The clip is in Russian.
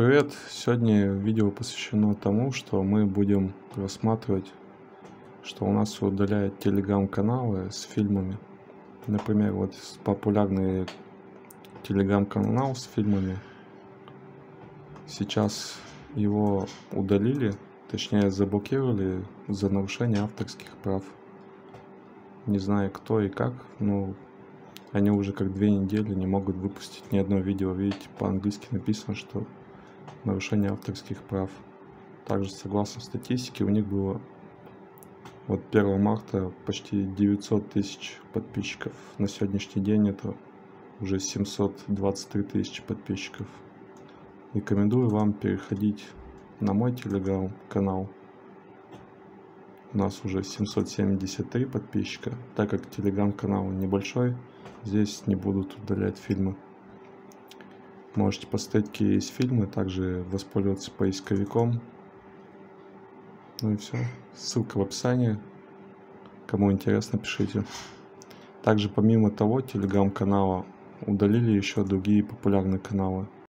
Привет! Сегодня видео посвящено тому, что мы будем рассматривать, что у нас удаляют телеграм-каналы с фильмами. Например, вот популярный телеграм-канал с фильмами. Сейчас его удалили, точнее заблокировали за нарушение авторских прав. Не знаю кто и как, но они уже как 2 недели не могут выпустить ни одно видео. Видите, по-английски написано, что нарушение авторских прав. Также, согласно статистике, у них было вот 1 марта почти 900 тысяч подписчиков. На сегодняшний день это уже 723 тысячи подписчиков. Рекомендую вам переходить на мой телеграм-канал. У нас уже 773 подписчика. Так как телеграм-канал небольшой, здесь не будут удалять фильмы. Можете посмотреть, какие есть фильмы, также воспользоваться поисковиком. Ну и все. Ссылка в описании. Кому интересно, пишите. Также помимо того телеграм-канала удалили еще другие популярные каналы.